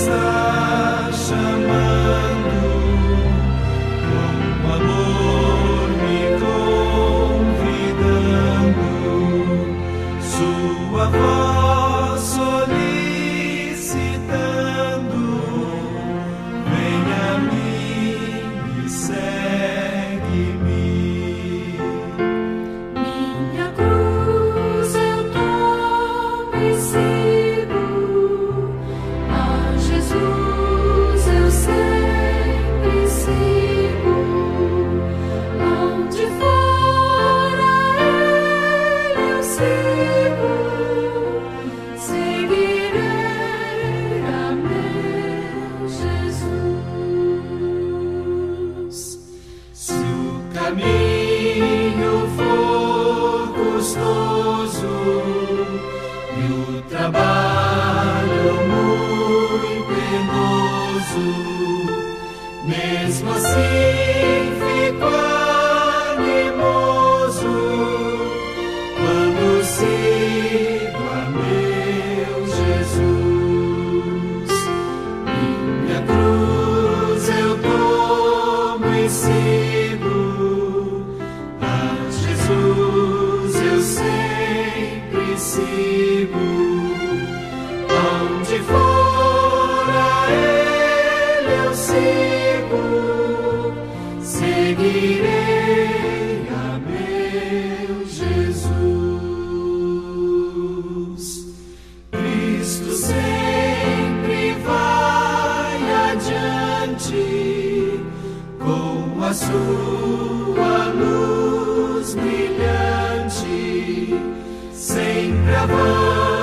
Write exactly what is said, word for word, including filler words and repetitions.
está chamando, com amor me convidando, sua voz solicitando, venha a mim e segue-me. Minha cruz eu tomo e sigo, a Jesus eu sempre sigo, onde for Ele eu sigo, seguirei a meu Jesus. Se o caminho for custoso e o trabalho muito penoso, mesmo assim fico animoso quando sigo a meu Jesus. Minha cruz eu tomo e sigo, a Jesus eu sempre sigo, onde for a Ele eu sigo, seguirei a meu Jesus. Cristo sempre vai adiante, com a sua luz brilhante, sempre avante.